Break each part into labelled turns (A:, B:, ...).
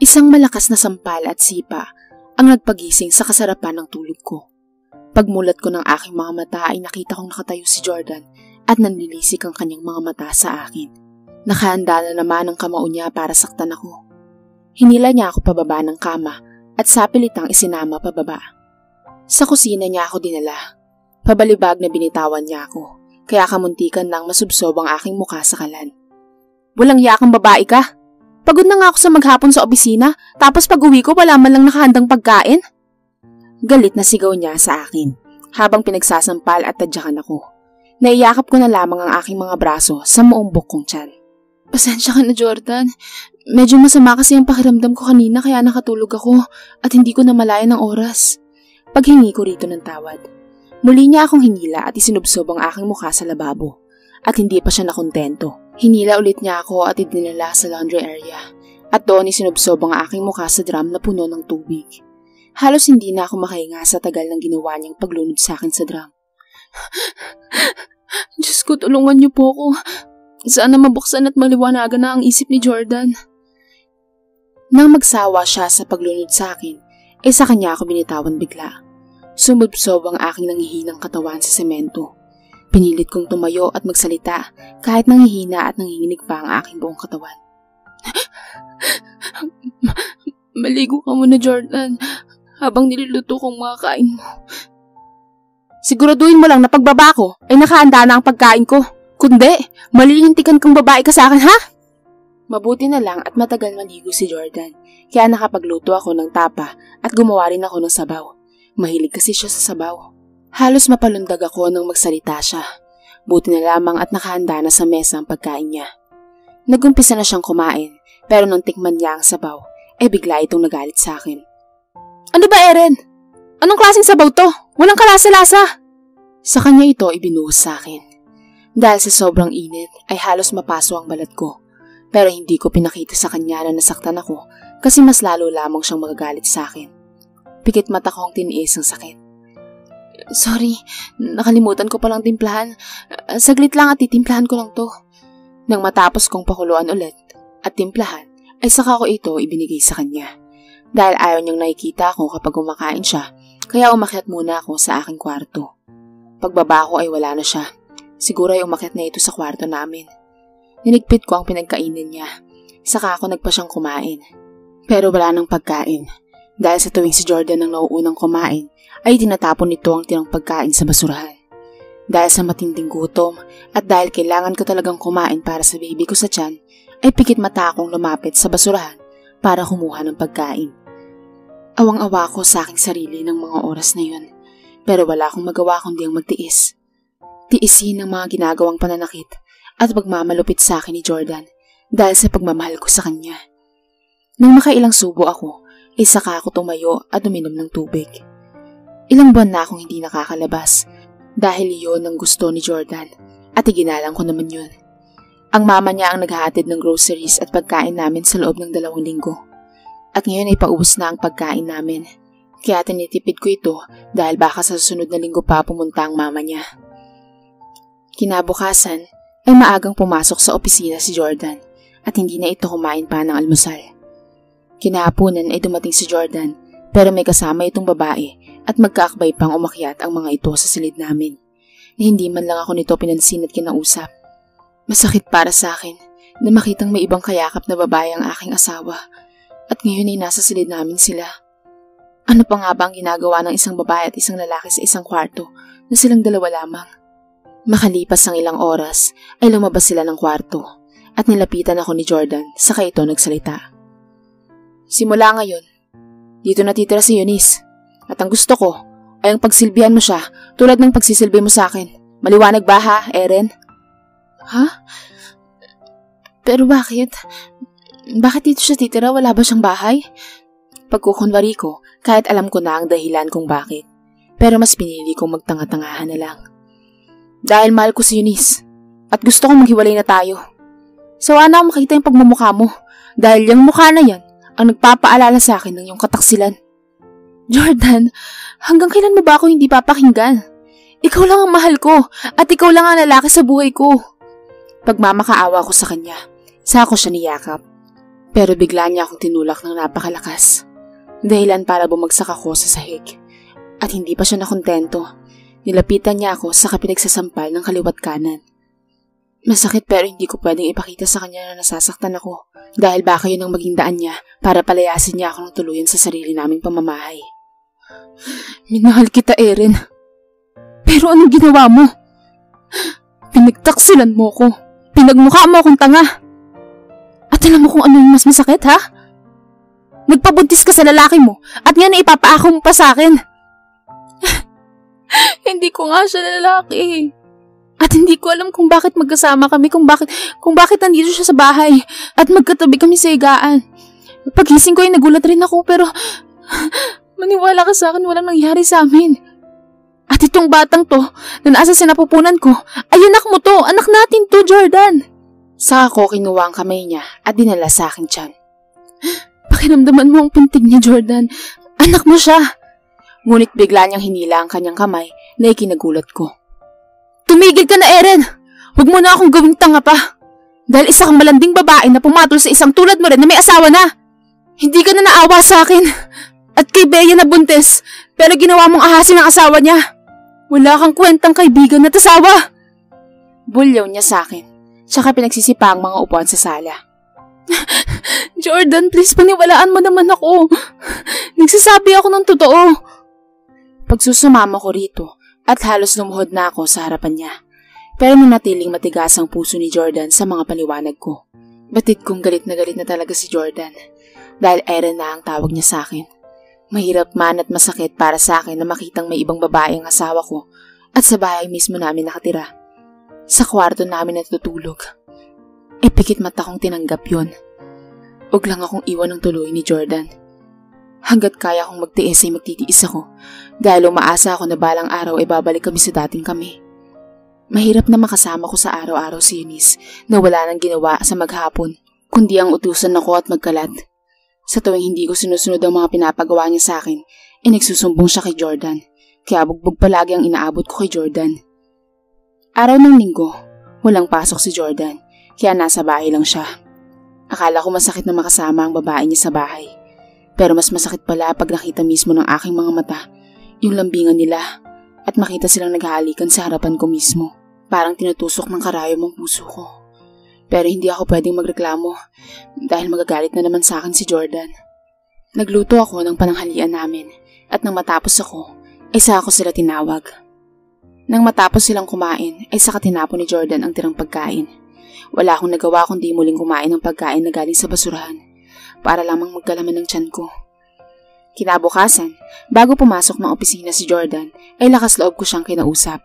A: Isang malakas na sampal at sipa ang nagpagising sa kasarapan ng tulog ko. Pagmulat ko ng aking mga mata ay nakita kong nakatayo si Jordan at nanlilisik ang kanyang mga mata sa akin. Nakahanda na naman ang kamao niya para saktan ako. Hinila niya ako pababa ng kama at sapilitang isinama pababa. Sa kusina niya ako dinala. Pabalibag na binitawan niya ako, kaya kamuntikan nang masubsob ang aking mukha sa kalan. Walang yakang babae ka! Pagod na nga ako sa maghapon sa opisina, tapos pag uwi ko wala man lang nakahandang pagkain. Galit na sigaw niya sa akin, habang pinagsasampal at tadyakan ako. Naiyakap ko na lamang ang aking mga braso sa muumbok kong tiyan. Pasensya ka na, Jordan. Medyo masama kasi ang pakiramdam ko kanina kaya nakatulog ako at hindi ko namalayan ng oras. Paghingi ko rito ng tawad. Muli niya akong hinila at isinubsob ang aking mukha sa lababo. At hindi pa siya nakontento. Hinila ulit niya ako at idinala sa laundry area. At doon isinubsob ang aking mukha sa drum na puno ng tubig. Halos hindi na ako makahinga sa tagal ng ginawa niyang paglunod sa akin sa drum. Diyos ko, tulungan niyo po ako. Sana mabuksan at maliwanagan na ang isip ni Jordan. Nang magsawa siya sa paglunod sa akin, sa kanya ako binitawan bigla. Sumubsob ang aking nangihinang katawan sa semento. Pinilit kong tumayo at magsalita kahit nangihina at nanginginig pa ang aking buong katawan. Maligo ka muna, Jordan, habang niluluto kong mga kain mo. Siguraduhin mo lang na pagbaba ko ay nakahanda na ang pagkain ko. Kundi, malilintikan kang babae ka sa akin, ha? Mabuti na lang at matagal maligo si Jordan, kaya nakapagluto ako ng tapa at gumawa rin ako ng sabaw. Mahilig kasi siya sa sabaw. Halos mapalundag ako nang magsalita siya. Buti na lamang at nakahanda na sa mesa ang pagkain niya. Nagumpisa na siyang kumain, pero nang tikman niya ang sabaw, bigla itong nagalit sa akin. Ano ba, Eren? Anong klaseng sabaw to? Walang kalasa-lasa! Sa kanya ito ibinuhos sa akin. Dahil sa sobrang init ay halos mapaso ang balat ko. Pero hindi ko pinakita sa kanya na nasaktan ako kasi mas lalo lamang siyang magagalit sa akin. Pikit mata ko ang tiniis ang sakit. Sorry, nakalimutan ko palang timplahan. Saglit lang at titimplahan ko lang to. Nang matapos kong pakuluan ulit at timplahan, ay saka ko ito ibinigay sa kanya. Dahil ayaw niyang nakikita ako kapag kumakain siya, kaya umakyat muna ako sa aking kwarto. Pagbaba ko ay wala na siya. Siguro ay umakyat na ito sa kwarto namin. Ninigpit ko ang pinagkainin niya. Saka ako nagpa siyang kumain. Pero wala nang pagkain. Dahil sa tuwing si Jordan ang nauunang kumain, ay tinatapon nito ang tirang pagkain sa basurahan. Dahil sa matinding gutom at dahil kailangan ko talagang kumain para sa baby ko sa tiyan, ay pikit mata akong lumapit sa basurahan para kumuha ng pagkain. Awang-awa ko sa aking sarili ng mga oras na yun, pero wala akong magawa kundi ang magtiis. Tiisin ang mga ginagawang pananakit at pagmamalupit sa akin ni Jordan dahil sa pagmamahal ko sa kanya. Nang makailang subo ako, saka ako tumayo at uminom ng tubig. Ilang buwan na akong hindi nakakalabas dahil iyon ang gusto ni Jordan at iginalang ko naman yun. Ang mama niya ang naghahatid ng groceries at pagkain namin sa loob ng 2 linggo. At ngayon ay paubos na ang pagkain namin. Kaya tinitipid ko ito dahil baka sa susunod na linggo pa pumunta ang mama niya. Kinabukasan ay maagang pumasok sa opisina si Jordan at hindi na ito kumain pa ng almusal. Kinahaponan ay dumating si Jordan pero may kasama itong babae at magkaakbay pang umakyat ang mga ito sa silid namin na hindi man lang ako nito pinansin at kinausap. Masakit para sa akin na makitang may ibang kayakap na babae ang aking asawa at ngayon ay nasa silid namin sila. Ano pa nga ba ang ginagawa ng isang babae at isang lalaki sa isang kwarto na silang dalawa lamang? Makalipas ang ilang oras ay lumabas sila ng kwarto at nilapitan ako ni Jordan saka ito nagsalita. Simula ngayon, dito natitira si Eunice. At ang gusto ko ay ang pagsilbihan mo siya tulad ng pagsisilbi mo sa akin. Maliwanag ba ha, Eren? Ha? Pero bakit? Bakit dito siya titira? Wala ba siyang bahay? Pagkukunwari ko, kahit alam ko na ang dahilan kung bakit. Pero mas pinili kong magtanga-tangahan na lang. Dahil mahal ko si Eunice at gusto kong maghiwalay na tayo. Sawa na akong makita yung pagmumukha mo dahil yung mukha na yan ang nagpapaalala sa akin ng iyong kataksilan. Jordan, hanggang kailan mo ba ako hindi papakinggan? Ikaw lang ang mahal ko at ikaw lang ang lalaki sa buhay ko. Pagmamakaawa ko sa kanya, saka ko siya niyakap. Pero bigla niya akong tinulak ng napakalakas. Dahilan para bumagsak ako sa sahig. At hindi pa siya nakontento. Nilapitan niya ako sa pinagsasampal ng kaliwat kanan. Masakit pero hindi ko pwedeng ipakita sa kanya na nasasaktan ako. Dahil baka yun ang maging daan niya para palayasin niya ako ng tuluyan sa sarili naming pamamahay. Minahal kita, Eren. Pero anong ginawa mo? Pinagtaksilan mo ko. Pinagmukha mo akong tanga. At alam mo kung ano yung mas masakit, ha? Nagpabuntis ka sa lalaki mo at nga na ipapaako mo pa sa akin. Hindi ko nga siya lalaki. At hindi ko alam kung bakit magkasama kami, kung bakit nandito siya sa bahay at magkatabi kami sa higaan. Pagising ko ay nagulat rin ako pero maniwala ka sa akin, walang nangyari sa amin. At itong batang to na nasa sinapupunan ko, ay anak mo to, anak natin to, Jordan. Saka ko kinuha ang kamay niya at dinala sa akin tiyan. Pakiramdaman mo ang pintig niya, Jordan. Anak mo siya. Ngunit bigla niyang hinila ang kanyang kamay na ikinagulat ko. Tumigil ka na, Eren! Huwag mo na akong gawing tanga pa. Dahil isa kang malanding babae na pumatol sa isang tulad mo rin na may asawa na. Hindi ka na naawa sa akin. At kay Bea na buntis, pero ginawa mong ahasin ang asawa niya. Wala kang kwentang kaibigan na tasawa. Bulyaw niya sa akin. Tsaka pinagsisipa ang mga upuan sa sala. Jordan, please paniwalaan mo naman ako. Nagsasabi ako ng totoo. Pagsusumama ko rito at halos lumuhod na ako sa harapan niya. Pero nanatiling matigas ang puso ni Jordan sa mga paliwanag ko. Batid kong galit na talaga si Jordan. Dahil Eren na ang tawag niya sa akin. Mahirap man at masakit para sa akin na makitang may ibang babae ang asawa ko at sa bahay mismo namin nakatira. Sa kwarto namin natutulog. Pikit mata kong tinanggap yon. Huwag lang akong iwan ng tuloy ni Jordan. Hanggat kaya kong magtiis ay magtitiis ako dahil umaasa ako na balang araw ay babalik kami sa dating kami. Mahirap na makasama ko sa araw-araw si Eunice na wala nang ginawa sa maghapon kundi ang utusan ako at magkalat. Sa tuwing hindi ko sinusunod ang mga pinapagawa niya sa akin, nagsusumbong siya kay Jordan. Kaya bugbog palagi ang inaabot ko kay Jordan. Araw ng linggo, walang pasok si Jordan kaya nasa bahay lang siya. Akala ko masakit na makasama ang babae niya sa bahay. Pero mas masakit pala pag nakita mismo ng aking mga mata yung lambingan nila at makita silang naghahalikan sa harapan ko mismo. Parang tinutusok ng karayom ang puso ko. Pero hindi ako pwedeng magreklamo dahil magagalit na naman sa akin si Jordan. Nagluto ako ng pananghalian namin at nang matapos ako, ay saka ko sila tinawag. Nang matapos silang kumain, ay saka tinapon ni Jordan ang tirang pagkain. Wala akong nagawa kundi muling kumain ng pagkain na galing sa basurahan para lamang magkalaman ng tiyan ko. Kinabukasan, bago pumasok ng opisina si Jordan, ay lakas loob ko siyang kinausap.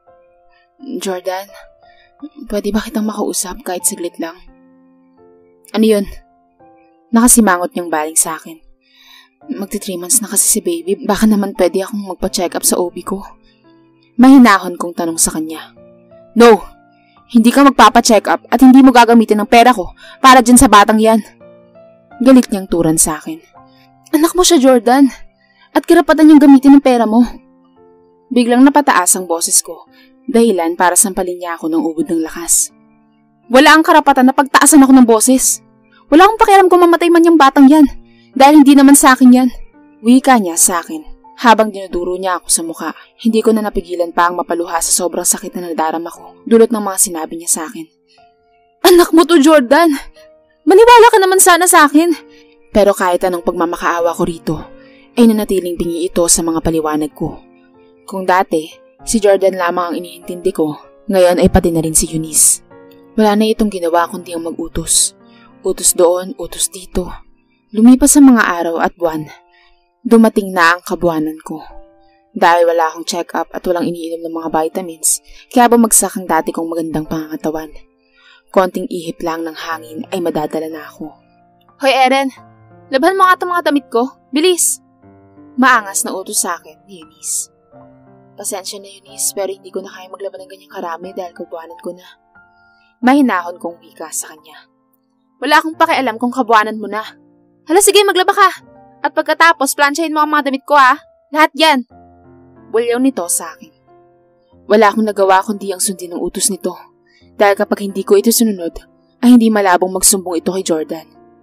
A: Jordan, pwede ba kitang makausap kahit saglit lang? Ano yun? Nakasimangot niyang baling sa akin. Magti 3 months na kasi si baby, baka naman pwede akong magpa-check up sa OB ko. Mahinahon kong tanong sa kanya. No, hindi ka magpapa-check up at hindi mo gagamitin ang pera ko para dyan sa batang yan. Galit niyang turan sa akin. Anak mo siya, Jordan, at karapatan niyang gamitin ang pera mo. Biglang napataas ang boses ko, dahilan para sampalin niya ako ng ubod ng lakas. Wala ang karapatan na pagtaasan ako ng boses. Wala akong pakialam kung mamatay man yung batang yan, dahil hindi naman sa akin yan. Wika niya sa akin. Habang dinuduro niya ako sa mukha, hindi ko na napigilan pa ang mapaluha sa sobrang sakit na nadarama ko, dulot ng mga sinabi niya sa akin. Anak mo to, Jordan! Maniwala ka naman sana sa akin! Pero kahit anong pagmamakaawa ko rito, ay nanatiling bingi ito sa mga paliwanag ko. Kung dati, si Jordan lamang ang iniintindi ko, ngayon ay pati na rin si Eunice. Wala na itong ginawa kundi ang mag-utos. Utos doon, utos dito. Lumipas ang mga araw at buwan. Dumating na ang kabuwanan ko. Dahil wala akong check-up at walang iniinom ng mga vitamins, kaya bumagsak ang dati kong magandang pangangatawan. Konting ihip lang ng hangin ay madadala na ako. Hoy Eren, laban mo nga itong mga damit ko. Bilis! Maangas na utos sa akin ni Eunice. Pasensya na Eunice, pero hindi ko na kaya maglaban ng ganyang karami dahil kabuwanan ko na. Mahinahon kong wika sa kanya. Wala akong pakialam kung kabuwanan mo na. Hala sige, maglaba ka! At pagkatapos, plansyahin mo ang mga damit ko ha. Lahat yan. Bulyaw nito sa akin. Wala akong nagawa kundi ang sundin ng utos nito. Dahil kapag hindi ko ito sununod, ay hindi malabong magsumbong ito kay Jordan.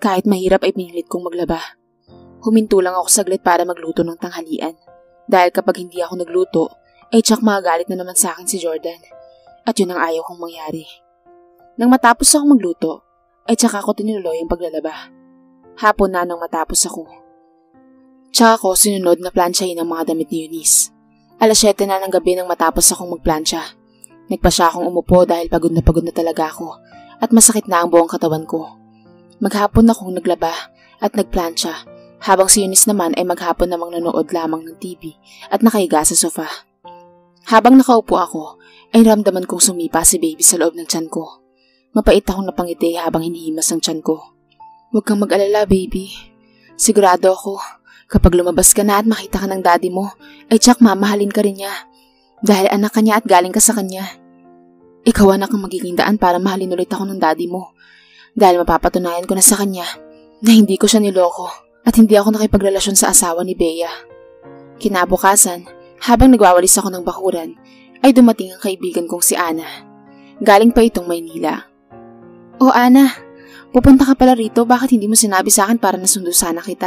A: Kahit mahirap ay pinilit kong maglaba. Huminto lang ako saglit para magluto ng tanghalian. Dahil kapag hindi ako nagluto, ay tsak magagalit na naman sa akin si Jordan. At yun ang ayaw kong mangyari. Nang matapos ako magluto, ay tsak ako tinuloy ang paglalaba. Hapon na nang matapos ako. Tsaka ako sinunod na plansyahin ang mga damit ni Eunice. 7:00 na ng gabi nang matapos akong magplansya. Nagpa siya akong umupo dahil pagod na talaga ako at masakit na ang buong katawan ko. Maghapon akong naglaba at nagplansya habang si Eunice naman ay maghapon namang nanood lamang ng TV at nakahiga sa sofa. Habang nakaupo ako ay ramdaman kong sumipa si baby sa loob ng tiyan ko. Mapait akong napangiti habang hinihimas ang tiyan ko. Huwag kang mag-alala baby. Sigurado ako kapag lumabas ka na at makita ka ng daddy mo ay tsak mamahalin ka rin niya. Dahil anak ka niya at galing ka sa kanya. Ikaw anak ang magiging daan para mahalin ulit ako ng daddy mo. Dahil mapapatunayan ko na sa kanya na hindi ko siya niloko at hindi ako nakipagrelasyon sa asawa ni Bea. Kinabukasan, habang nagwawalis ako ng bakuran, ay dumating ang kaibigan kong si Ana. Galing pa itong Maynila. O Ana, pupunta ka pala rito, bakit hindi mo sinabi sa akin para nasundo sana kita?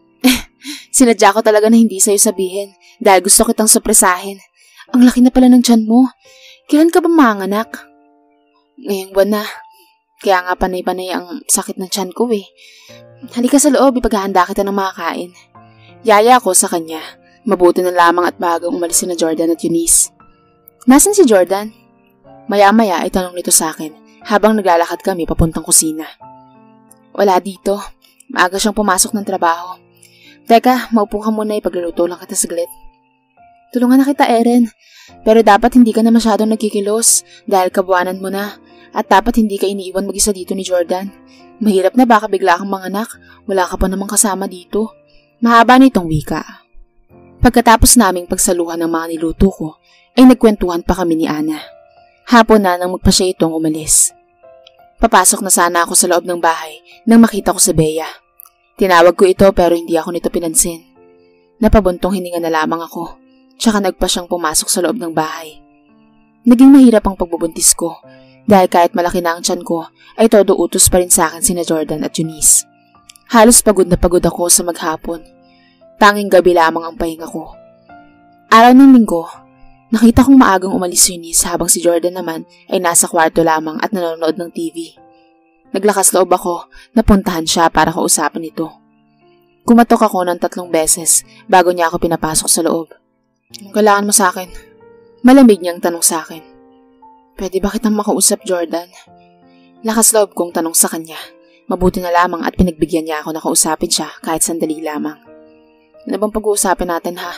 A: Sinadya ko talaga na hindi sa'yo sabihin dahil gusto kitang supresahin. Ang laki na pala ng tiyan mo. Kailan ka ba manganak? Ngayong buwan na. Kaya nga panay-panay ang sakit ng tiyan ko eh. Halika sa loob, ipaghahanda kita ng makakain. Yaya ako sa kanya. Mabuti na lamang at bagang umalis na Jordan at Eunice. Nasaan si Jordan? Maya-maya ay tanong nito sa akin habang naglalakad kami papuntang kusina. Wala dito. Maaga siyang pumasok ng trabaho. Teka, maupo ka muna, ipagluluto lang kita saglit. Tulungan na kita, Eren. Pero dapat hindi ka na masyadong nagkikilos dahil kabuanan mo na. At dapat hindi ka iniiwan mag-isa dito ni Jordan. Mahirap na baka bigla kang manganak. Wala ka pa namang kasama dito. Mahaba na itong wika. Pagkatapos naming pagsaluhan ng mga niluto ko, ay nagkwentuhan pa kami ni Ana. Hapon na nang magpa siya itong umalis. Papasok na sana ako sa loob ng bahay nang makita ko si Bea. Tinawag ko ito pero hindi ako nito pinansin. Napabuntong hininga na lamang ako. Tsaka nagpa siyang pumasok sa loob ng bahay. Naging mahirap ang pagbubuntis ko. Dahil kahit malaki na ang tiyan ko, ay todo utos pa rin sa akin sina Jordan at Eunice. Halos pagod na pagod ako sa maghapon. Tanging gabi lamang ang pahinga ko. Araw ng linggo, nakita kong maagang umalis si Eunice habang si Jordan naman ay nasa kwarto lamang at nanonood ng TV. Naglakas loob ako na puntahan siya para kausapin ito. Kumatok ako ng 3 beses bago niya ako pinapasok sa loob. Anong kailangan mo sa akin? Malamig niyang tanong sa akin. Pwede ba kitang makausap, Jordan? Lakas loob kong tanong sa kanya. Mabuti na lamang at pinagbigyan niya ako na kausapin siya kahit sandali lamang. Ano bang pag-uusapin natin ha?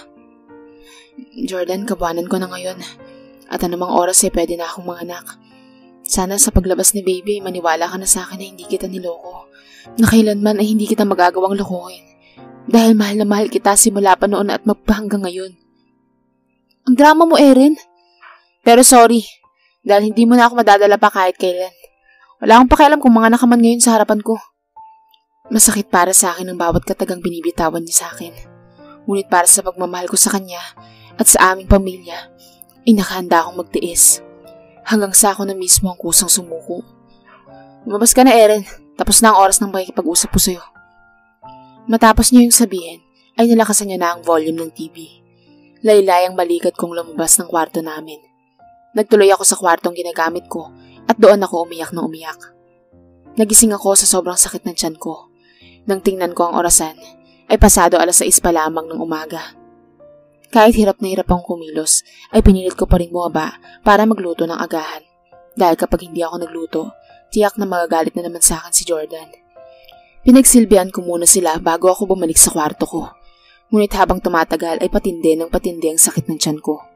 A: Jordan, kabuanan ko na ngayon. At anumang oras ay pwede na akong manganak. Sana sa paglabas ni baby, maniwala ka na sa akin na hindi kita niloko. Na kailanman ay hindi kita magagawang lokohin. Dahil mahal na mahal kita simula pa noon at magpahanggang ngayon. Ang drama mo, Eren. Pero sorry. Dahil hindi mo na ako madadala pa kahit kailan. Wala akong pakialam kung mga nakaman ngayon sa harapan ko. Masakit para sa akin ang bawat katagang binibitawan niya sa akin. Ngunit para sa pagmamahal ko sa kanya at sa aming pamilya, ay nakahanda akong magtiis. Hanggang sa ako na mismo ang kusang sumuko. Lumabas ka na, Eren. Tapos na ang oras ng pakikipag-usap ko sa'yo. Matapos niya yung sabihin, ay nalakasan niya na ang volume ng TV. Laylay ang balikat kong lumabas ng kwarto namin. Nagtuloy ako sa kwartong ginagamit ko at doon ako umiyak na umiyak. Nagising ako sa sobrang sakit ng tiyan ko. Nang tingnan ko ang orasan, ay pasado 6:00 pa lamang ng umaga. Kahit hirap na hirap akong kumilos, ay pinilit ko pa rin bumaba para magluto ng agahan. Dahil kapag hindi ako nagluto, tiyak na magagalit na naman sa akin si Jordan. Pinagsilbihan ko muna sila bago ako bumalik sa kwarto ko. Ngunit habang tumatagal ay patindi ng patindi ang sakit ng tiyan ko.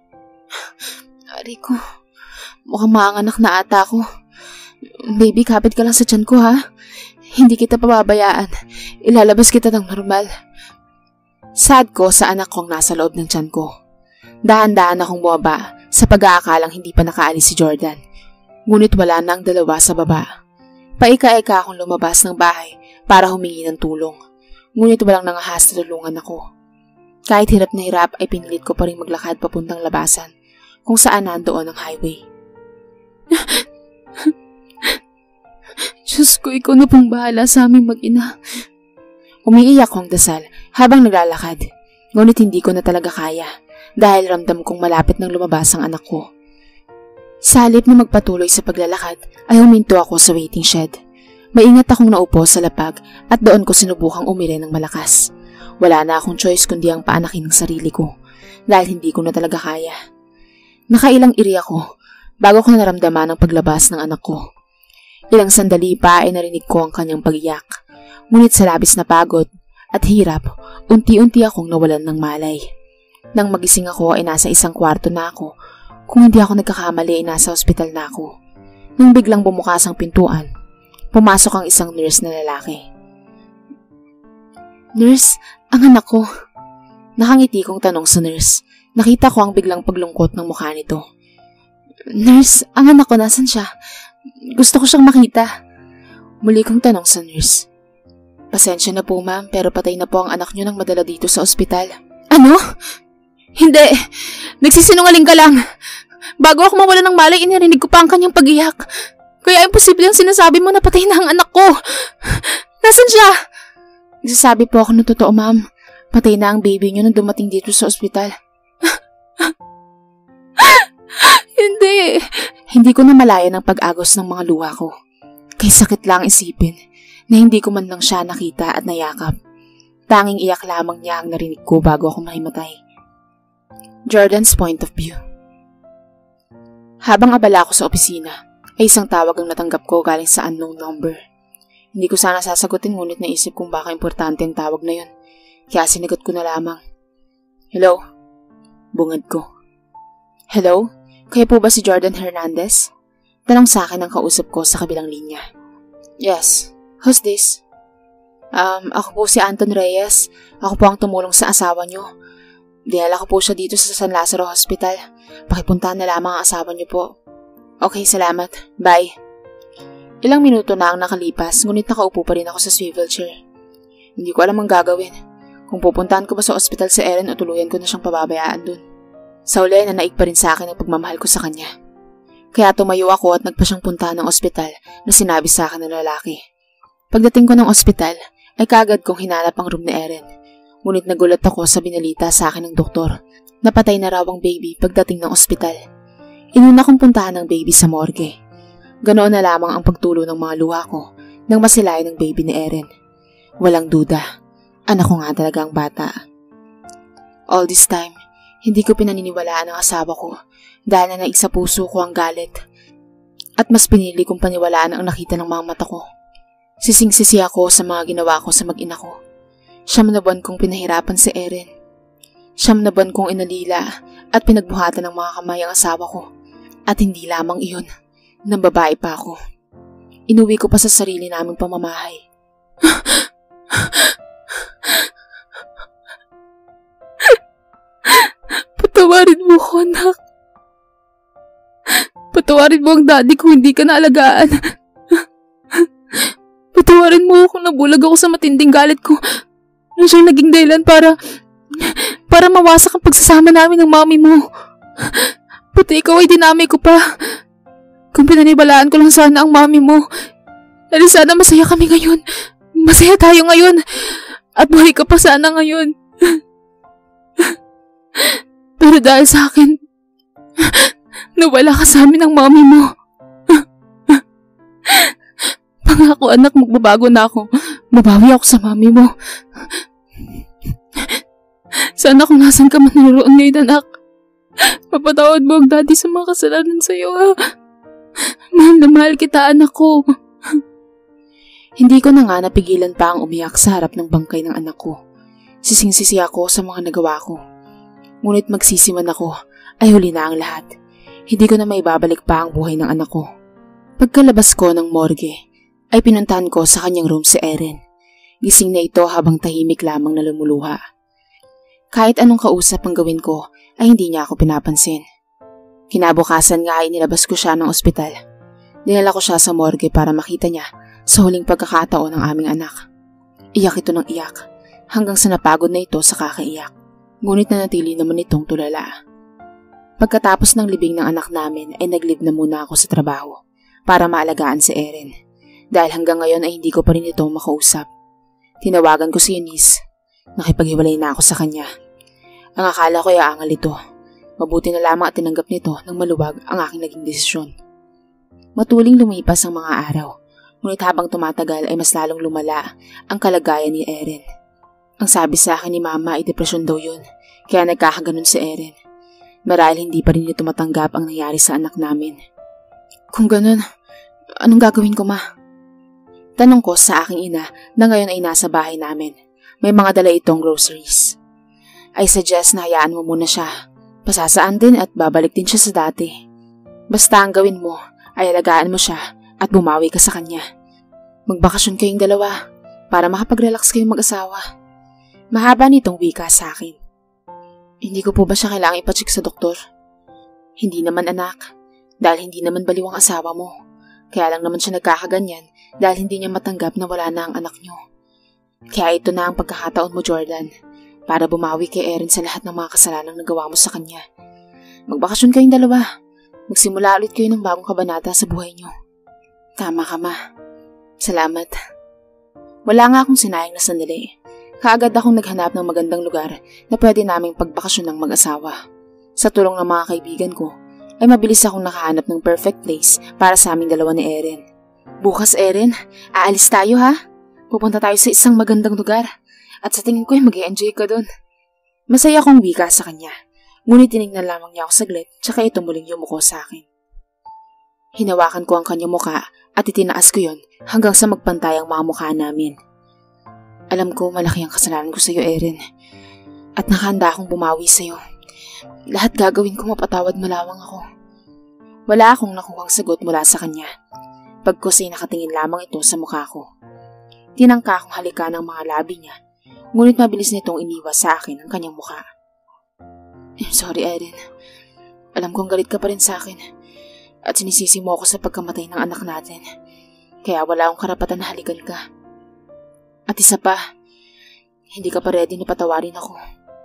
A: Ari ko, mukhang maanganak na ata ako. Baby, kapit ka lang sa tiyan ko ha. Hindi kita pababayaan. Ilalabas kita ng normal. Sad ko sa anak kong nasa loob ng tiyan ko. Dahan-dahan akong bumaba sa pag-aakalang hindi pa nakaalis si Jordan. Ngunit wala na ang dalawa sa baba. Paika-ika akong lumabas ng bahay para humingi ng tulong. Ngunit walang nangahas na tulungan ako. Kahit hirap na hirap ay pinilit ko pa rin maglakad papuntang labasan kung saan nandoon ang highway. Diyos ko, ikaw na pong bahala sa aming mag-ina. Umiiyak kong dasal habang naglalakad. Ngunit hindi ko na talaga kaya dahil ramdam kong malapit nang lumabas ang anak ko. Sa halip na magpatuloy sa paglalakad ay huminto ako sa waiting shed. Maingat akong naupo sa lapag at doon ko sinubukang umili ng malakas. Wala na akong choice kundi ang paanakin ng sarili ko dahil hindi ko na talaga kaya. Nakailang iri ako bago ko naramdaman ang paglabas ng anak ko. Ilang sandali pa ay narinig ko ang kanyang pag-iyak. Ngunit sa labis na pagod at hirap, unti-unti akong nawalan ng malay. Nang magising ako ay nasa isang kwarto na ako. Kung hindi ako nagkakamali ay nasa ospital na ako. Nang biglang bumukas ang pintuan, pumasok ang isang nurse na lalaki. Nurse, ang anak ko. Nakangiti kong tanong sa nurse. Nakita ko ang biglang paglungkot ng mukha nito. Nurse, ang anak ko, nasan siya? Gusto ko siyang makita. Muli kong tanong sa nurse. Pasensya na po ma'am, pero patay na po ang anak niyo nang madala dito sa ospital. Ano? Hindi. Nagsisinungaling ka lang. Bago ako mawala ng malay, inirinig ko pa ang kanyang pag-iyak. Kaya imposible ang sinasabi mo na patay na ang anak ko. Nasaan siya? Nagsasabi po ako ng totoo ma'am. Patay na ang baby niyo nang dumating dito sa ospital. Hindi. Hindi ko na malaya ng pag-agos ng mga luha ko. Kay sakit lang isipin na hindi ko man lang siya nakita at nayakap. Tanging iyak lamang niya ang narinig ko bago ako mahimatay. Jordan's point of view. Habang abala ako sa opisina, ay isang tawag ang natanggap ko galing sa unknown number. Hindi ko sana sasagutin ngunit naisip kung baka importante ang tawag na yun. Kaya sinagot ko na lamang. Hello? Bungad ko. Hello? Kaya po ba si Jordan Hernandez? Tanong sa akin ang kausap ko sa kabilang linya. Yes. Who's this? Ako po si Anton Reyes. Ako po ang tumulong sa asawa niyo. Dinala ko po siya dito sa San Lazaro Hospital. Pakipuntahan na lamang ang asawa niyo po. Okay, salamat. Bye. Ilang minuto na ang nakalipas, ngunit nakaupo pa rin ako sa swivel chair. Hindi ko alam ang gagawin. Kung pupuntahan ko ba sa ospital si Erin o tuluyan ko na siyang pababayaan dun. Sa uli, nanaig pa rin sa akin ang pagmamahal ko sa kanya. Kaya tumayo ako at nagpa siyang puntahan ng ospital na sinabi sa akin ng lalaki. Pagdating ko ng ospital, ay kaagad kong hinanap ang room ni Erin. Ngunit nagulat ako sa binalita sa akin ng doktor. Napatay na raw ang baby pagdating ng ospital. Inuna kong puntahan ang baby sa morgue. Ganoon na lamang ang pagtulo ng mga luha ko nang masilayan ng baby ni Erin. Walang duda, anak ko nga talaga ang bata. All this time, hindi ko pinaniniwalaan ang asawa ko dahil na naig sa puso ko ang galit. At mas pinili kong paniwalaan ang nakita ng mga mata ko. Sising-sisi ako sa mga ginawa ko sa mag-ina ko. 9 na buwan kong pinahirapan si Erin. 9 na buwan kong inalila at pinagbuhatan ng mga kamay ang asawa ko. At hindi lamang iyon, nang babae pa ako. Inuwi ko pa sa sarili naming pamamahay. Patawarin mo ko, anak. Patawarin mo ang daddy kung hindi ka naalagaan. Patawarin mo kung nabulag ako sa matinding galit ko na siyang naging dahilan para mawasak ang pagsasama namin ng mami mo. Pati ikaw ay dinamay ko pa. Kung pinanibalaan ko lang sana ang mami mo, dahil sana masaya kami ngayon. Masaya tayo ngayon. At buhay ka pa sana ngayon. Pero dahil sa akin, nawala ka sa amin ng mami mo. Pangako anak, magbabago na ako. Mabawi ako sa mami mo. Sana kung nasan ka man naroon ngayon, anak. Papatawad mo ang daddy sa mga kasalanan sa'yo, ha? Mahal na mahal kita, anak ko. Hindi ko na nga napigilan pa ang umiyak sa harap ng bangkay ng anak ko. Sising-sisi ako sa mga nagawa ko. Ngunit magsisiman ako, ay huli na ang lahat. Hindi ko na maibabalik pa ang buhay ng anak ko. Pagkalabas ko ng morgue, ay pinuntahan ko sa kanyang room si Erin. Gising na ito habang tahimik lamang na lumuluha. Kahit anong kausap ang gawin ko, ay hindi niya ako pinapansin. Kinabukasan nga ay nilabas ko siya ng ospital. Dinala ko siya sa morgue para makita niya sa huling pagkakataon ng aming anak. Iyak ito ng iyak, hanggang sa napagod na ito sa kakaiyak. Ngunit nanatili naman itong tulala. Pagkatapos ng libing ng anak namin ay nag-leave na muna ako sa trabaho para maalagaan si Erin. dahil hanggang ngayon ay hindi ko pa rin ito makausap. Tinawagan ko si Eunice. Nakipaghiwalay na ako sa kanya. Ang akala ko ay aangal ito. Mabuti na lamang at tinanggap nito ng maluwag ang aking naging desisyon. Matuling lumipas ang mga araw, ngunit habang tumatagal ay mas lalong lumala ang kalagayan ni Erin. Ang sabi sa akin ni Mama ay depresyon daw yun, kaya nagkakaganon si Erin. Marahil hindi pa rin ito matanggap ang nangyari sa anak namin. Kung ganun, anong gagawin ko, Ma? Tanong ko sa aking ina na ngayon ay nasa bahay namin. May mga dala itong groceries. I suggest na hayaan mo muna siya. Pasasaan din at babalik din siya sa dati. Basta ang gawin mo ay alagaan mo siya at bumawi ka sa kanya. Magbakasyon kayong dalawa para makapag-relax kayong mag-asawa. Mahaba nitong wika sa akin. Hindi ko po ba siya kailangang ipacheck sa doktor? Hindi naman, anak, dahil hindi naman baliw ang asawa mo. Kaya lang naman siya nagkakaganyan dahil hindi niya matanggap na wala na ang anak niyo. Kaya ito na ang pagkakataon mo, Jordan, para bumawi kay Erin sa lahat ng mga kasalanang nagawa mo sa kanya. Magbakasyon kayong dalawa. Magsimula ulit kayo ng bagong kabanata sa buhay niyo. Tama ka, Ma. Salamat. Wala nga akong sinayang na sandali. Kaagad akong naghanap ng magandang lugar na pwede naming pagbakasyon ng mag-asawa. Sa tulong ng mga kaibigan ko, ay mabilis akong nakahanap ng perfect place para sa aming dalawa ni Erin. Bukas, Erin, aalis tayo ha? Pupunta tayo sa isang magandang lugar at sa tingin ko ay mag-e-enjoy ka doon. Masaya akong wika sa kanya, ngunit tinignan lamang niya ako saglit tsaka ito muling yumuko sa akin. Hinawakan ko ang kanyang muka at itinaas ko yon hanggang sa magpantay ang mga mukha namin. Alam ko malaki ang kasalanan ko sa iyo, Erin, at nakahanda akong bumawi sa iyo. Lahat gagawin ko mapatawad mo lamang ako. Wala akong nakuhang sagot mula sa kanya. Pagkus ay nakatingin lamang ito sa mukha ko. Tinangka akong halikan ng mga labi niya, ngunit mabilis nitong iniwas sa akin ang kanyang mukha. I'm sorry, Erin. Alam kong galit ka pa rin sa akin at sinisisi mo ako sa pagkamatay ng anak natin. Kaya wala akong karapatan na halikan ka. At isa pa, hindi ka pa ready na patawarin ako.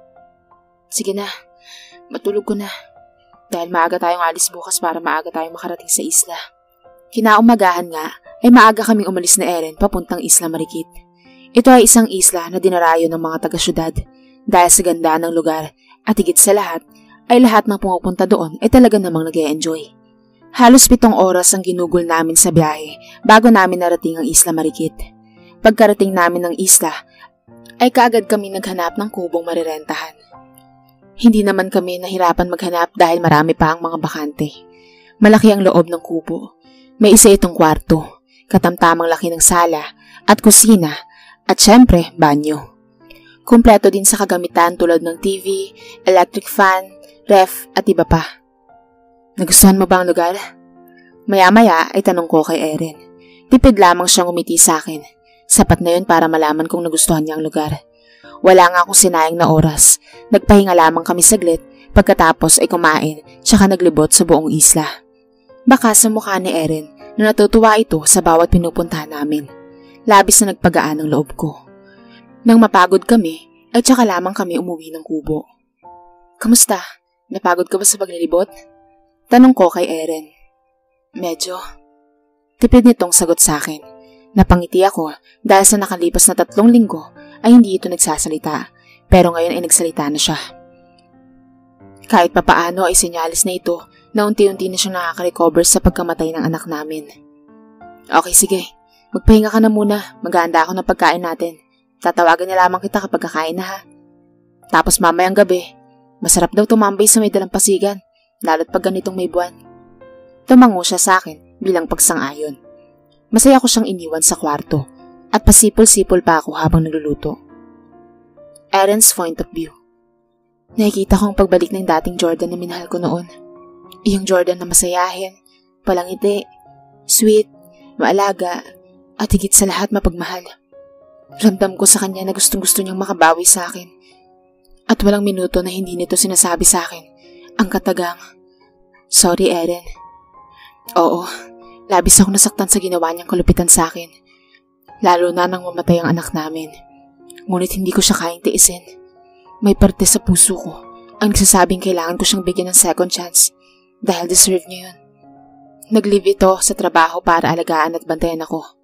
A: Sige na, matulog ko na. Dahil maaga tayong alis bukas para maaga tayong makarating sa isla. Kinaumagahan nga, ay maaga kaming umalis na Erin papuntang Isla Marikit. Ito ay isang isla na dinarayo ng mga taga-syudad dahil sa ganda ng lugar at higit sa lahat, ay lahat ng pumupunta doon ay talaga namang nag-e-enjoy. Halos 7 oras ang ginugol namin sa biyahe bago namin narating ang Isla Marikit. Pagkarating namin ng isla, ay kaagad kami naghanap ng kubong marirentahan. Hindi naman kami nahirapan maghanap dahil marami pa ang mga bakante. Malaki ang loob ng kubo. May isa itong kwarto, katamtamang laki ng sala at kusina at syempre banyo. Kumpleto din sa kagamitan tulad ng TV, electric fan, ref at iba pa. Nagustuhan mo ba ang lugar? Maya-maya ay tanong ko kay Erin. Tipid lamang siyang umiti sa akin. Sapat na yun para malaman kung nagustuhan niya ang lugar. Wala nga akong sinayang na oras. Nagpahinga lamang kami saglit, pagkatapos ay kumain, tsaka naglibot sa buong isla. Baka sa mukha ni Erin na natutuwa ito sa bawat pinupuntahan namin. Labis na nagpagaan ang loob ko. Nang mapagod kami, ay tsaka lamang kami umuwi ng kubo. Kamusta? Napagod ka ba sa paglilibot? Tanong ko kay Erin. Medyo. Tipid nitong sagot sa akin. Napangiti ako dahil sa nakalipas na 3 linggo ay hindi ito nagsasalita, pero ngayon ay nagsalita na siya. Kahit papaano ay sinyalis na ito na unti-unti na siyang nakaka-recover sa pagkamatay ng anak namin. Okay, sige. Magpahinga ka na muna. Maghahanda ako ng pagkain natin. Tatawagan na lamang kita kapag kakain na ha. Tapos mamayang gabi, masarap daw tumambay sa may dalampasigan, lalo't pag ganitong may buwan. Tumango siya sa akin bilang pagsang-ayon. Masaya ko siyang iniwan sa kwarto at pasipol-sipol pa ako habang nagluluto. Erin's point of view. Nakikita ko ang pagbalik ng dating Jordan na minahal ko noon. Iyong Jordan na masayahin, palangiti, sweet, maalaga, at higit sa lahat mapagmahal. Ramdam ko sa kanya na gustong-gusto niyang makabawi sa akin. At walang minuto na hindi nito sinasabi sa akin ang katagang, "Sorry, Erin." Oo. Labis ako nasaktan sa ginawa niyang kalupitan sa akin. Lalo na nang mamatay ang anak namin. Ngunit hindi ko siya kayang tiisin. May parte sa puso ko ang nagsasabing kailangan ko siyang bigyan ng second chance dahil deserve niya yun. Nag-leave ito sa trabaho para alagaan at bantayan ako.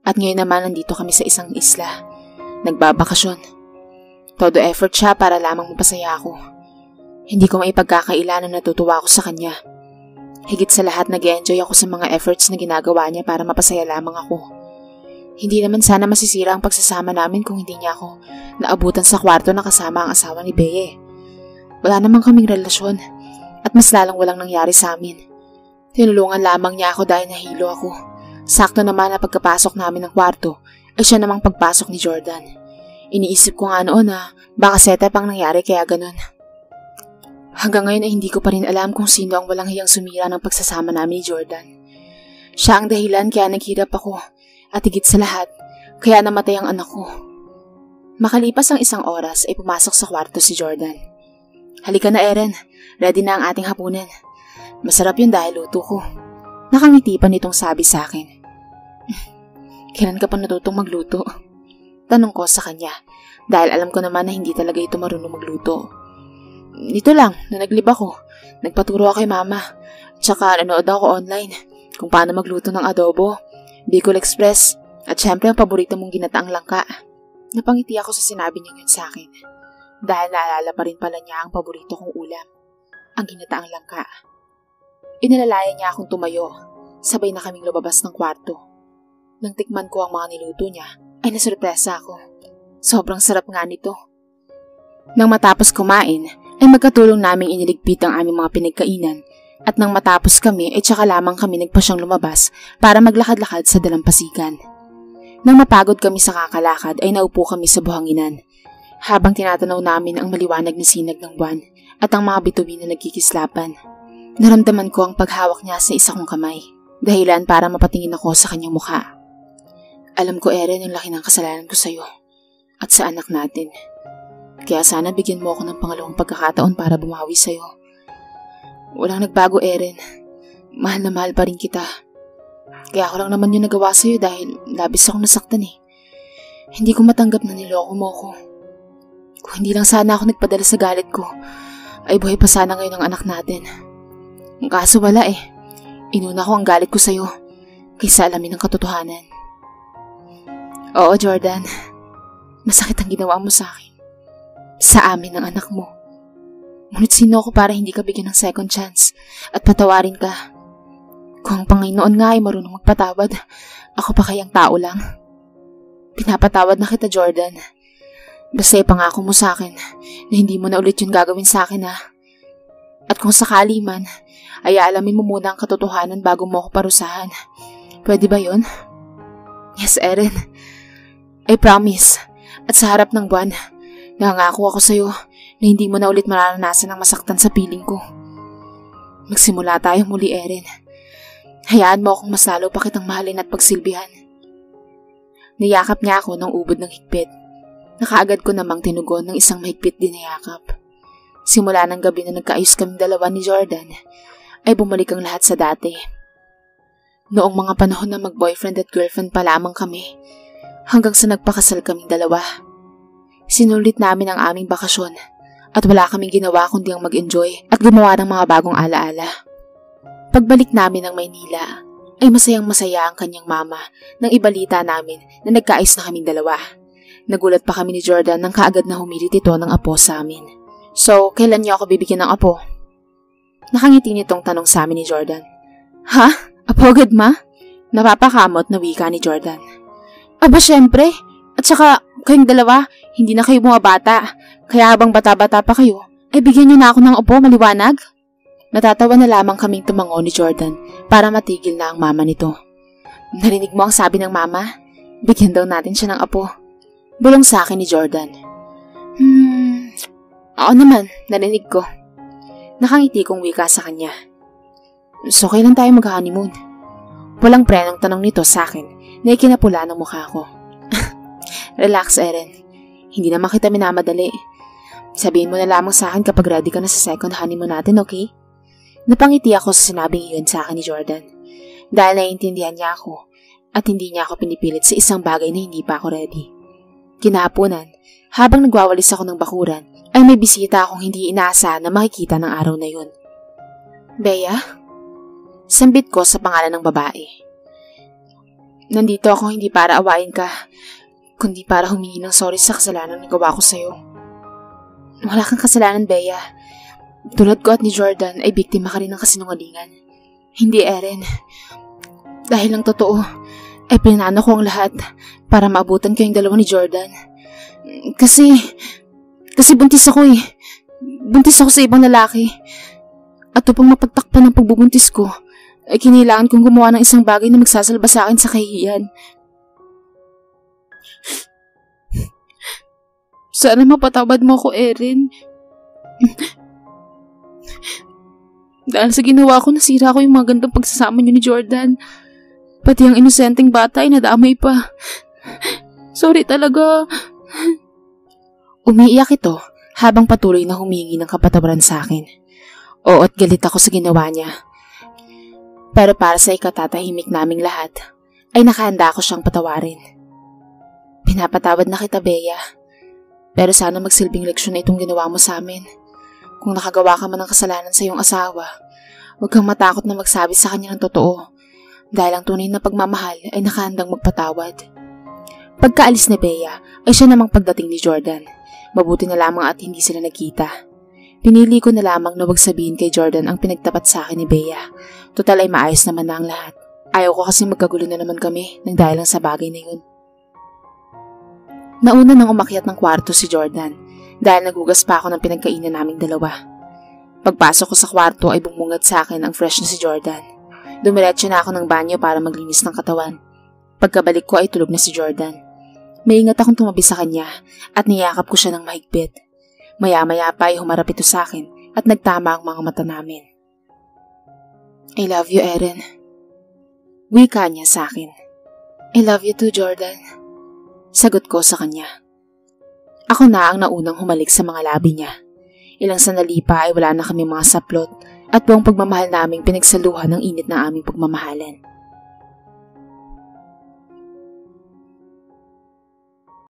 A: At ngayon naman nandito kami sa isang isla. Nagbabakasyon. Todo effort siya para lamang mapasaya ako. Hindi ko maipagkakaila na natutuwa ako sa kanya. Higit sa lahat nag-enjoy ako sa mga efforts na ginagawa niya para mapasaya lamang ako. Hindi naman sana masisira ang pagsasama namin kung hindi niya ako naabutan sa kwarto na kasama ang asawa ni Beye. Wala namang kaming relasyon at mas lalang walang nangyari sa amin. Tinulungan lamang niya ako dahil nahilo ako. Sakto naman na pagkapasok namin ng kwarto ay siya namang pagpasok ni Jordan. Iniisip ko nga noon na baka setup ang nangyari kaya ganun. Hanggang ngayon ay hindi ko pa rin alam kung sino ang walang hiyang sumira ng pagsasama namin ni Jordan. Siya ang dahilan kaya naghirap ako at higit sa lahat, kaya namatay ang anak ko. Makalipas ang isang oras ay pumasok sa kwarto si Jordan. Halika na Eren, ready na ang ating hapunan. Masarap yun dahil luto ko. Nakangiti pa nitong sabi sa akin. Kailan ka pa natutong magluto? Tanong ko sa kanya dahil alam ko naman na hindi talaga ito marunong magluto. Dito lang, na naglib ako. Nagpaturo ako kay mama. Tsaka nanood ako online kung paano magluto ng adobo, Bicol Express, at syempre ang paborito mong ginataang langka. Napangiti ako sa sinabi niya yun sa akin. Dahil naalala pa rin pala niya ang paborito kong ulam, ang ginataang langka. Inalalaya niya akong tumayo, sabay na kaming lumabas ng kwarto. Nang tikman ko ang mga niluto niya, ay nasurpresa ako. Sobrang sarap nga nito. Nang matapos kumain, ay magkatulong naming iniligpit ang aming mga pinagkainan at nang matapos kami ay tsaka lamang kami nagpasyang lumabas para maglakad-lakad sa dalampasigan. Nang mapagod kami sa kakalakad ay naupo kami sa buhanginan habang tinatanaw namin ang maliwanag na sinag ng buwan at ang mga bituin na nagkikislapan. Naramdaman ko ang paghawak niya sa isa kong kamay, dahilan para mapatingin ako sa kanyang mukha. Alam ko Eren ang laki ng kasalanan ko sa'yo at sa anak natin. Kaya sana bigyan mo ako ng pangalawang pagkakataon para bumawi sa'yo. Walang nagbago, Eren. Mahal na mahal pa rin kita. Kaya ako lang naman yung nagawa sa'yo dahil labis akong nasaktan eh. Hindi ko matanggap na niloko mo ako. Kung hindi lang sana ako nagpadala sa galit ko, ay buhay pa sana ngayon ang anak natin. Ang kaso wala eh. Inuna ko ang galit ko sa'yo kaysa alamin ang katotohanan. Oo, Jordan. Masakit ang ginawa mo sa akin. Sa amin ng anak mo. Ngunit sino ako para hindi ka bigyan ng second chance at patawarin ka? Kung ang Panginoon nga ay marunong magpatawad, ako pa kayang tao lang? Pinapatawad na kita, Jordan. Basta ipangako mo sa akin na hindi mo na ulit yun gagawin sa akin ha. At kung sakali man, ay aalamin mo muna ang katotohanan bago mo ako parusahan. Pwede ba yun? Yes, Eren. I promise. At sa harap ng buwan, nangako ako sa'yo na hindi mo na ulit mararanasan ang masaktan sa piling ko. Magsimula tayo muli, Eren. Hayaan mo akong mas lalo pa kitang mahalin at pagsilbihan. Niyakap niya ako ng ubod ng higpit. Nakaagad ko namang tinugon ng isang mahigpit din na yakap. Simula ng gabi na nagkaayos kaming dalawa ni Jordan, ay bumalik ang lahat sa dati. Noong mga panahon na mag-boyfriend at girlfriend pa lamang kami, hanggang sa nagpakasal kaming dalawa. Sinulit namin ang aming bakasyon at wala kaming ginawa kundi ang mag-enjoy at gumawa ng mga bagong alaala. Pagbalik namin ng Maynila, ay masayang-masaya ang kanyang mama nang ibalita namin na nagkaayos na kaming dalawa. Nagulat pa kami ni Jordan nang kaagad na humilit ito ng apo sa amin. So, kailan niyo ako bibigyan ng apo? Nakangiti nitong tanong sa amin ni Jordan. Ha? Apo agad ma? Napapakamot na wika ni Jordan. Aba syempre, at saka kayong dalawa, hindi na kayo mga bata, kaya habang bata-bata pa kayo, ay bigyan niyo na ako ng upo maliwanag? Natatawa na lamang kaming tumango ni Jordan para matigil na ang mama nito. Narinig mo ang sabi ng mama? Bigyan daw natin siya ng apo. Bulong sa akin ni Jordan. Ako naman, narinig ko. Nakangiti kong wika sa kanya. So kailan tayo mag-honeymoon? Walang prenong tanong nito sa akin na ikinapula ng mukha ko. Relax, Eren. Hindi naman kita minamadali. Sabihin mo na lamang sa akin kapag ready ka na sa second honeymoon natin, okay? Napangiti ako sa sinabing iyon sa akin ni Jordan. Dahil naiintindihan niya ako at hindi niya ako pinipilit sa isang bagay na hindi pa ako ready. Kinahaponan, habang nagwawalis ako ng bakuran, ay may bisita akong hindi inaasahan na makikita ng araw na yun. Bea? Sambit ko sa pangalan ng babae. Nandito ako hindi para awayin ka, kundi para humingi ng sorry sa kasalanan na gawa ko sa'yo. Wala kang kasalanan, Bea. Tulad ko at ni Jordan ay biktima ka rin ng kasinungalingan. Hindi, Erin. Dahil lang totoo, ay pinano ko ang lahat para maabutan kayong dalawa ni Jordan. Kasi buntis ako eh. Buntis ako sa ibang lalaki. At upang mapagtakpan ng pagbubuntis ko, ay kinailangan kong gumawa ng isang bagay na magsasalba sa akin sa kahihiyan. Sana mapatawad mo ako, Erin. Dahil sa ginawa ko, nasira ko yung mga gandang pagsasama niyo ni Jordan. Pati ang inosenteng bata ay nadamay pa. Sorry talaga. Umiiyak ito habang patuloy na humingi ng kapatawaran sa akin. Oo, at galit ako sa ginawa niya. Pero para sa ikatatahimik naming lahat, ay nakahanda ako siyang patawarin. Pinapatawad na kita, Bea. Pero sana magsilbing leksyon na itong ginawa mo sa amin. Kung nakagawa ka man ng kasalanan sa iyong asawa, huwag kang matakot na magsabi sa kanya ng totoo. Dahil ang tunay na pagmamahal ay nakahandang magpatawad. Pagkaalis ni Bea, ay siya namang pagdating ni Jordan. Mabuti na lamang at hindi sila nagkita. Pinili ko na lamang na wag sabihin kay Jordan ang pinagtapat sa akin ni Bea. Total ay maayos naman na ang lahat. Ayaw ko kasi magkagulo na naman kami nang dahil lang sa bagay na yun. Nauna nang umakyat ng kwarto si Jordan dahil nagugas pa ako ng pinagkainan naming dalawa. Pagpasok ko sa kwarto ay bumungad sa akin ang fresh na si Jordan. Dumiretso na ako ng banyo para maglinis ng katawan. Pagkabalik ko ay tulog na si Jordan. Maingat akong tumabi sa kanya at niyakap ko siya ng mahigpit. Maya-maya pa ay humarap ito sa akin at nagtama ang mga mata namin. I love you, Erin. Wika niya sa akin. I love you too, Jordan. Sagot ko sa kanya. Ako na ang naunang humalik sa mga labi niya. Ilang sandali pa ay wala na kami mga saplot at buong pagmamahal naming pinagsaluhan ng init na aming pagmamahalan.